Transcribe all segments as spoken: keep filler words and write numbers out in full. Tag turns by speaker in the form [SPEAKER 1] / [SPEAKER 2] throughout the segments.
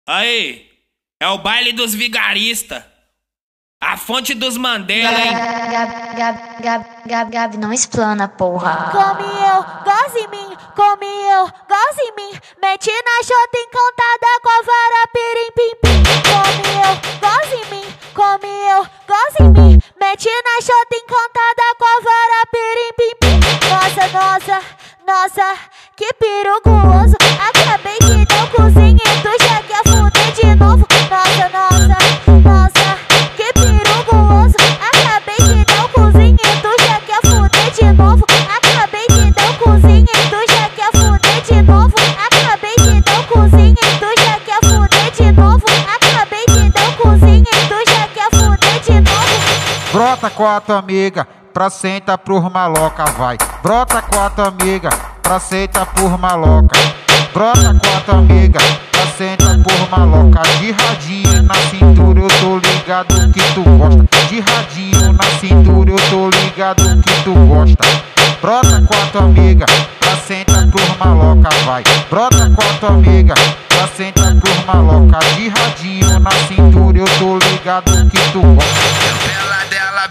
[SPEAKER 1] Aí, é o baile dos vigaristas. A fonte dos Mandela, hein?
[SPEAKER 2] Gabi, Gabi, Gabi, Gabi, Gabi, não explana, porra.
[SPEAKER 3] Come eu, goza em mim, come eu, goza em mim. Mete na chota encantada com a vara pirim pim pim. Come eu, goza em mim, come eu, goza em mim. Mete na chota encantada com a vara pirim pim pim. Nossa, nossa, nossa, que perigoso. Acabei de dar o cozinho e tu já quer fuder de novo. Nossa, nossa, nossa, que perigoso. Acabei de dar o cozinho e tu já quer fuder de novo. Acabei de dar o cozinho e tu já quer fuder de novo. Acabei de dar o cozinho e tu já quer fuder de novo. Acabei de dar o cozinho e tu já quer fuder de novo.
[SPEAKER 4] Brota com a tua amiga, pra sentar por maloca, vai. Brota com a tua amiga, pra sentar por maloca. Brota com a tua amiga, pra sentar por maloca. De radinho na cintura eu tô ligado que tu gosta. De radinho na cintura eu tô ligado que tu gosta. Brota com a tua amiga, pra sentar por maloca, vai. Brota com a tua amiga, pra sentar por maloca. De radinho na cintura eu tô ligado que tu gosta.
[SPEAKER 5] Eu pela dela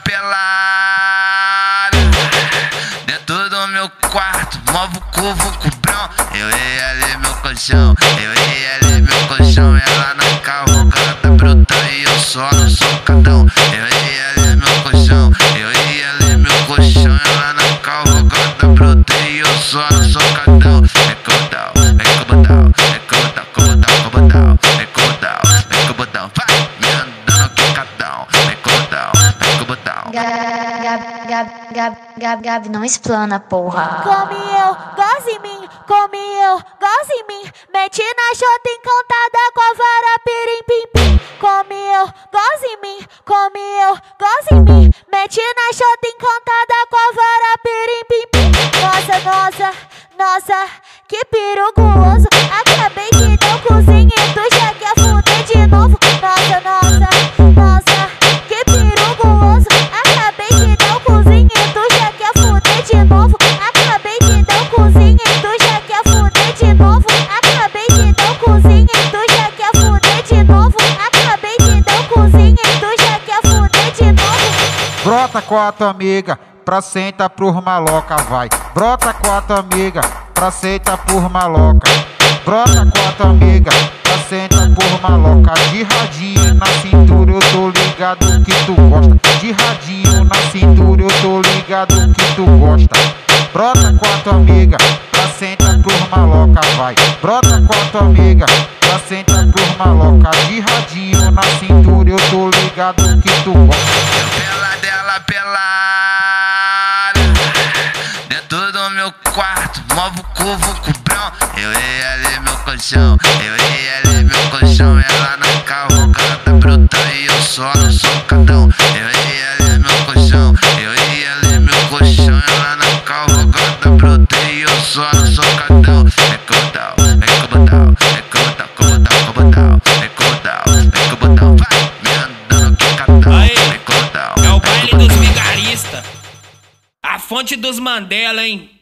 [SPEAKER 5] pelada dentro do meu quarto, movo curvo com brão. Eu e ela e meu colchão, eu e ela e meu colchão. Ela na cavalgada bruta e eu só no socadão. Eu e ela e meu colchão, eu e ela e meu colchão. Ela na cavalgada bruta e eu só no socadão. Vem com o botão, vem com o botão, vem com o botão, com o botão, com o botão. Vem com o botão, vem com o botão, vai me andando quicadão. Vem com o botão, vem com o botão.
[SPEAKER 2] Gabi, Gabi, Gabi, Gabi, Gabi, não explana, porra.
[SPEAKER 3] Come eu, goza em mim, come eu, goza em mim. Mete na chota encantada com a vara pirim pim pim. Come eu, goza em mim, come eu, goza em mim. Mete na chota encantada com a vara pirim pim pim. Nossa, nossa, nossa, que perigoso. Acabei de dar o cozinho e tu já quer fuder de novo. Nossa, nossa, nossa, que perigoso. Acabei de dar o cozinho e tu já quer fuder de novo. Acabei de dar o cozinho e tu já quer fuder de novo. Acabei de dar o cozinho e tu já quer fuder de novo. Acabei de dar o cozinho e tu já quer fuder de novo.
[SPEAKER 4] Brota com a tua amiga, pra sentar por maloca, vai. Brota com a tua amiga, pra sentar por maloca. Brota com a tua amiga, pra sentar por maloca. De radinho na cintura eu tô ligado que tu gosta. De radinho na cintura eu tô ligado que tu gosta. Brota com a tua amiga, pra sentar por maloca, vai. Brota com a tua amiga, pra sentar por maloca. De radinho na cintura eu tô ligado que tu gosta.
[SPEAKER 5] Eu pela dela pelada dentro do meu quarto, movo curvo com brão. Eu e ela e meu colchão, eu e ela e meu colchão. Ela na cavalgada bruta e eu só no socadão. Eu e ela e meu colchão, eu e ela e meu colchão. Ela na cavalgada bruta e eu só no socadão. Vem com o botão, vem com o botão, vem com o botão, com o botão, com o botão. Vem com o botão, vem com o botão, vai me andando quicadão.
[SPEAKER 1] Aí,
[SPEAKER 5] Vem com o botão,
[SPEAKER 1] é o
[SPEAKER 5] vem com
[SPEAKER 1] baile
[SPEAKER 5] o
[SPEAKER 1] dos
[SPEAKER 5] botão.
[SPEAKER 1] vigaristas. A fonte dos Mandela, hein?